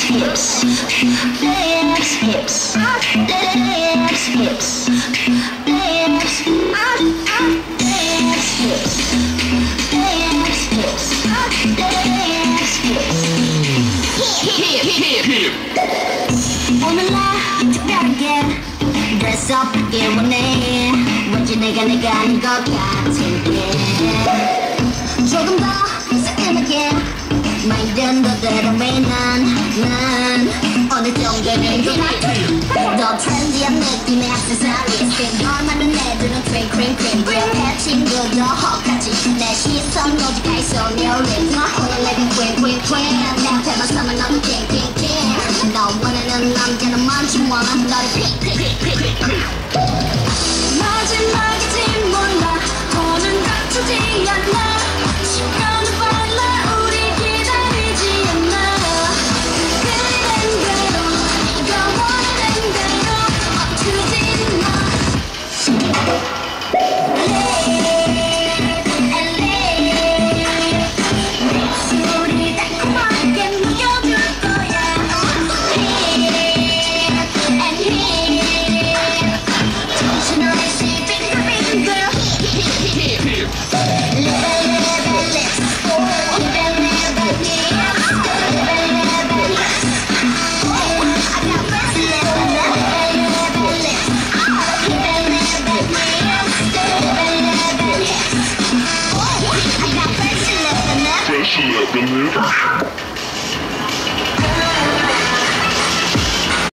我们来就表演 ，dress up 给我呢，我只那个你个看前边，说更多是那么甜，每人都对他为难，오늘 정도는 더 trendy 한 느낌의 액세서리 스킨 얼마나 내주는 크림 랩 친구도 혹하지 내 시선 오직할 소녀리 너 오늘 내빈 queen 내한테만 서면 너도 king 너 원하는 남자는 많지 원한 너를 픽